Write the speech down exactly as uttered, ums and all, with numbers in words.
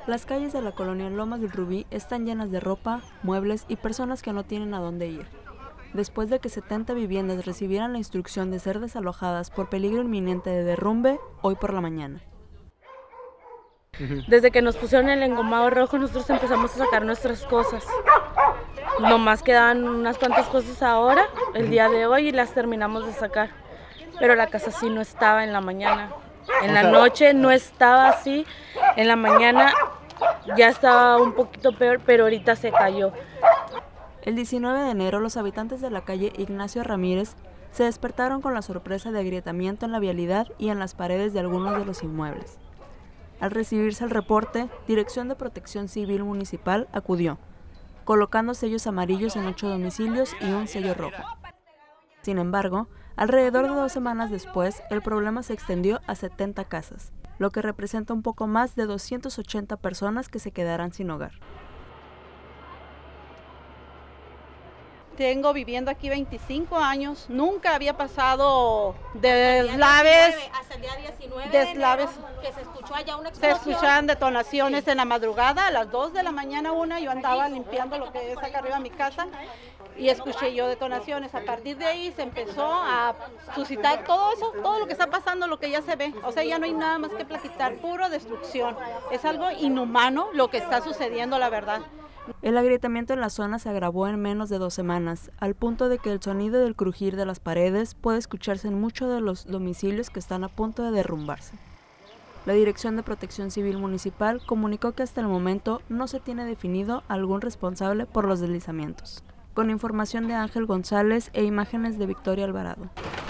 Las calles de la colonia Lomas del Rubí están llenas de ropa, muebles y personas que no tienen a dónde ir. Después de que setenta viviendas recibieran la instrucción de ser desalojadas por peligro inminente de derrumbe, hoy por la mañana. Desde que nos pusieron el engomado rojo, nosotros empezamos a sacar nuestras cosas. Nomás quedaban unas cuantas cosas ahora, el día de hoy, y las terminamos de sacar. Pero la casa sí no estaba en la mañana. En la noche no estaba así, en la mañana ya estaba un poquito peor, pero ahorita se cayó. El diecinueve de enero, los habitantes de la calle Ignacio Ramírez se despertaron con la sorpresa de agrietamiento en la vialidad y en las paredes de algunos de los inmuebles. Al recibirse el reporte, Dirección de Protección Civil Municipal acudió, colocando sellos amarillos en ocho domicilios y un sello rojo. Sin embargo, alrededor de dos semanas después, el problema se extendió a setenta casas, lo que representa un poco más de doscientas ochenta personas que se quedarán sin hogar. Tengo viviendo aquí veinticinco años, nunca había pasado deslaves, hasta el día diecinueve deslaves, de enero, que se escuchó allá una se explosión. escuchaban detonaciones sí. En la madrugada, a las dos de la mañana una, yo andaba limpiando lo que es acá arriba de mi casa y escuché yo detonaciones. A partir de ahí se empezó a suscitar todo eso, todo lo que está pasando, lo que ya se ve, o sea, ya no hay nada más que platicar, puro destrucción, es algo inhumano lo que está sucediendo, la verdad. El agrietamiento en la zona se agravó en menos de dos semanas, al punto de que el sonido del crujir de las paredes puede escucharse en muchos de los domicilios que están a punto de derrumbarse. La Dirección de Protección Civil Municipal comunicó que hasta el momento no se tiene definido algún responsable por los deslizamientos. Con información de Ángel González e imágenes de Victoria Alvarado.